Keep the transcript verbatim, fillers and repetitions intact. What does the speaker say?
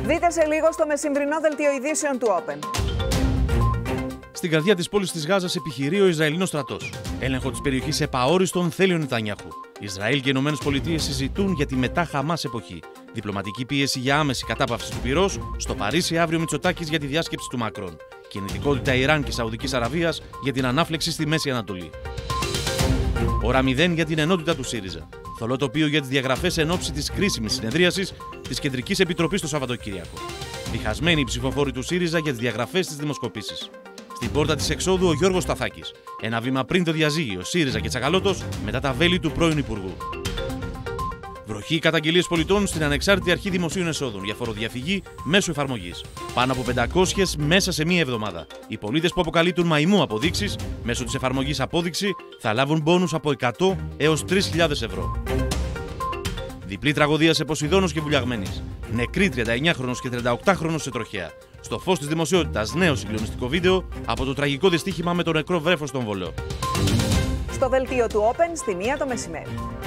Δείτε σε λίγο στο μεσημβρινό δελτίο ειδήσεων του Open. Στην καρδιά της πόλης της Γάζας επιχειρεί ο Ισραηλινός στρατός. Έλεγχο της περιοχής επαόριστον θέλει ο Νετανιάχου. Ισραήλ και οι Ηνωμένες Πολιτείες συζητούν για τη μετά Χαμάς εποχή. Διπλωματική πίεση για άμεση κατάπαυση του πυρός. Στο Παρίσι αύριο Μητσοτάκης για τη διάσκεψη του Μακρόν. Κινητικότητα Ιράν και Σαουδικής Αραβίας για την ανάφλεξη στη Μέση Ανατολή. Ώρα μηδέν για την ενότητα του ΣΥΡΙΖΑ. Θολό τοπίο για τις διαγραφές εν ώψη της κρίσιμης συνεδρίασης της Κεντρικής Επιτροπής το Σαββατοκύριακο. Διχασμένοι οι ψηφοφόροι του ΣΥΡΙΖΑ για τις διαγραφές στις δημοσκοπήσεις. Στην πόρτα της εξόδου ο Γιώργος Σταθάκης. Ένα βήμα πριν το διαζύγιο ΣΥΡΙΖΑ και Τσακαλώτος μετά τα βέλη του πρώην Υπουργού. Βροχή καταγγελίες πολιτών στην Ανεξάρτητη Αρχή Δημοσίων Εσόδων για φοροδιαφυγή μέσω εφαρμογής. Πάνω από πεντακόσιες μέσα σε μία εβδομάδα. Οι πολίτες που αποκαλύπτουν μαϊμού αποδείξεις μέσω της εφαρμογής Απόδειξη θα λάβουν μπόνους από εκατό έως τρεις χιλιάδες ευρώ. Διπλή τραγωδία σε Ποσειδώνος και Βουλιαγμένης. Νεκρή τριανταεννιάχρονος και τριανταοκτάχρονος σε τροχέα. Στο φως της δημοσιότητας νέο συγκλονιστικό βίντεο από το τραγικό δυστύχημα με το νεκρό βρέφος στον Βόλο. Στο δελτίο του Open στη μία το μεσημέρι.